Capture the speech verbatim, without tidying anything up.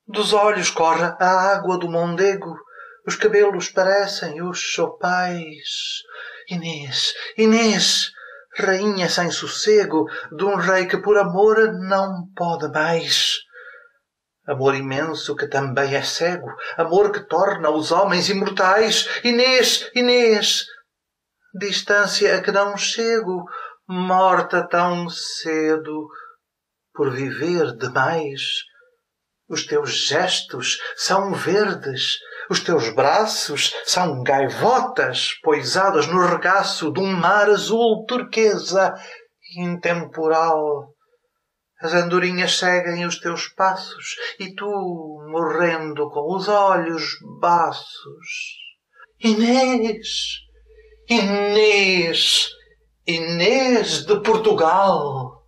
Dos olhos corre a água do Mondego, os cabelos parecem os sopais. Inês, Inês, rainha sem sossego, de um rei que por amor não pode mais. Amor imenso que também é cego, amor que torna os homens imortais. Inês, Inês, distância a que não chego, morta tão cedo, por viver demais. Os teus gestos são verdes, os teus braços são gaivotas poisadas no regaço de um mar azul turquesa intemporal. As andorinhas seguem os teus passos e tu, morrendo com os olhos baços. Inês, Inês, Inês de Portugal!